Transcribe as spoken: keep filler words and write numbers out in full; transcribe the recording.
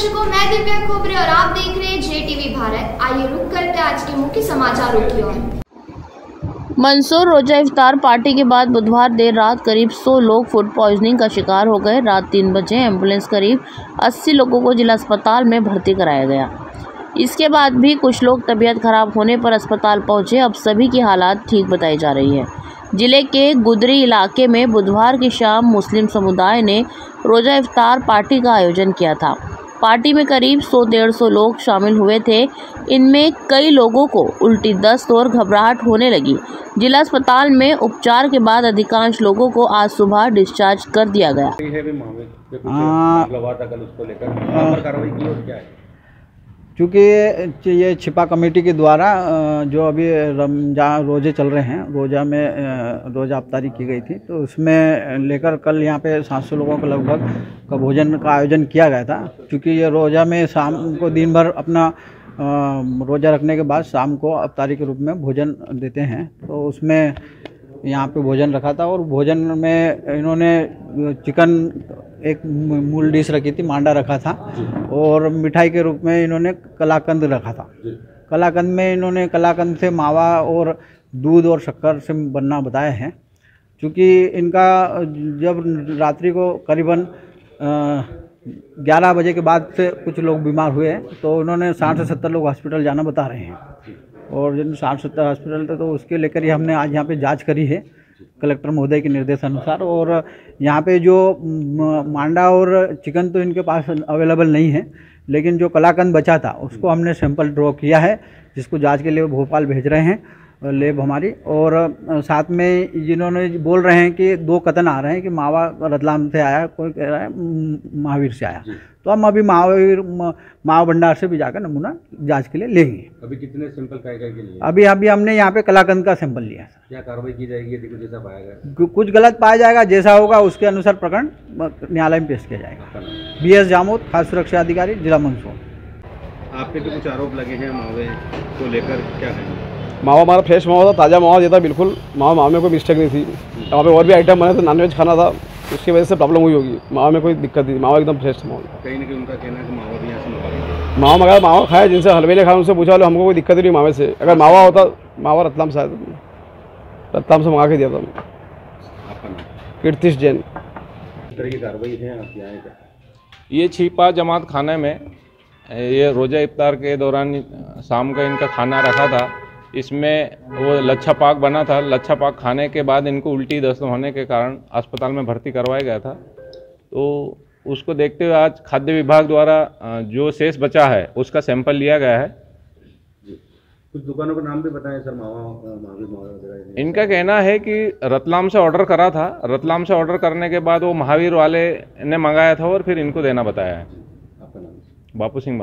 दर्शकों, मैं दिव्या खोबरे और आप देख रहे हैं जे टीवी भारत। आइए रुक करते आज के मुख्य समाचारों की ओर। मंसूर रोजा इफ्तार पार्टी के बाद बुधवार देर रात करीब सौ लोग फूड पॉइजनिंग का शिकार हो गए। रात तीन बजे एम्बुलेंस करीब अस्सी लोगों को जिला अस्पताल में भर्ती कराया गया। इसके बाद भी कुछ लोग तबीयत खराब होने पर अस्पताल पहुंचे। अब सभी की हालात ठीक बताई जा रही है। जिले के गुदरी इलाके में बुधवार की शाम मुस्लिम समुदाय ने रोजा इफ्तार पार्टी का आयोजन किया था। पार्टी में करीब सौ डेढ़ सौ लोग शामिल हुए थे। इनमें कई लोगों को उल्टी दस्त और घबराहट होने लगी। जिला अस्पताल में उपचार के बाद अधिकांश लोगों को आज सुबह डिस्चार्ज कर दिया गया। क्योंकि ये छिपा कमेटी के द्वारा जो अभी रमजान रोजे चल रहे हैं, रोज़ा में रोज़ा अफ्तारी की गई थी, तो उसमें लेकर कल यहाँ पे सात सौ लोगों को लगभग का भोजन का आयोजन किया गया था। क्योंकि ये रोज़ा में शाम को दिन भर अपना रोज़ा रखने के बाद शाम को अफ्तारी के रूप में भोजन देते हैं, तो उसमें यहाँ पे भोजन रखा था। और भोजन में इन्होंने चिकन एक मूल डिश रखी थी, मांडा रखा था, और मिठाई के रूप में इन्होंने कलाकंद रखा था। कलाकंद में इन्होंने कलाकंद से मावा और दूध और शक्कर से बनना बताया है। क्योंकि इनका जब रात्रि को करीबन ग्यारह बजे के बाद से कुछ लोग बीमार हुए, तो उन्होंने साठ से सत्तर लोग हॉस्पिटल जाना बता रहे हैं। और जिन साठ सत्तर हॉस्पिटल थे, तो उसके लेकर ही हमने आज यहाँ पे जांच करी है कलेक्टर महोदय के निर्देशानुसार। और यहाँ पे जो मांडा और चिकन तो इनके पास अवेलेबल नहीं है, लेकिन जो कलाकंद बचा था उसको हमने सैंपल ड्रॉ किया है, जिसको जांच के लिए भोपाल भेज रहे हैं लेब हमारी। और साथ में जिन्होंने बोल रहे हैं कि दो कथन आ रहे हैं कि मावा रतलाम से आया, कोई कह रहा है महावीर से आया, तो हम अभी महावीर मावा भंडार से भी जाकर नमूना जांच के लिए लेंगे। अभी कितने सैंपल काय काय के लिए? अभी अभी हमने यहाँ पे कलाकंद का सैंपल लिया। क्या कार्रवाई की जाएगी यदि कुछ ऐसा पाया गया? कुछ गलत पाया जाएगा, जैसा होगा उसके अनुसार प्रकरण न्यायालय में पेश किया जाएगा। बी एस जामोद, खास सुरक्षा अधिकारी, जिला मंदसौर। आपके तो कुछ आरोप लगे हैं मावे को लेकर, क्या कहेंगे? मावा हमारा फ्रेश मावा था, ताज़ा मावा देता बिल्कुल। मावा मावा में कोई मिस्टेक नहीं थी। वहाँ पे और भी आइटम बने थे, नॉनवेज खाना था, उसकी वजह से प्रॉब्लम हुई होगी। मावा में कोई दिक्कत नहीं, मावा एकदम फ्रेश था। मावा कहीं ना कहीं उनका कहना है कि मावा भी यहाँ से मंगा मावा मंगाया, मावा खाया, जिनसे हलवे ने खाया उनसे पूछा, बोले हमको कोई दिक्कत नहीं मावे से। अगर मावा होता, मावा रतलाम से आया था, रतलाम से मंगा के दिया था। आपका नाम? कीर्तिश जैन। इस तरह की कार्रवाई है आप यहाँ क्या? ये छिपा जमात खाने में ये रोज़ा इफ्तार के दौरान शाम का इनका खाना रखा था। इसमें वो लच्छा पाक बना था। लच्छा पाक खाने के बाद इनको उल्टी दस्त होने के कारण अस्पताल में भर्ती करवाया गया था। तो उसको देखते हुए आज खाद्य विभाग द्वारा जो शेष बचा है उसका सैंपल लिया गया है। कुछ दुकानों का नाम भी बताएं सर। मावा महावीर इनका कहना है कि रतलाम से ऑर्डर करा था, रतलाम से ऑर्डर करने के बाद वो महावीर वाले ने मंगाया था और फिर इनको देना बताया है। आपका नाम? बापू सिंह।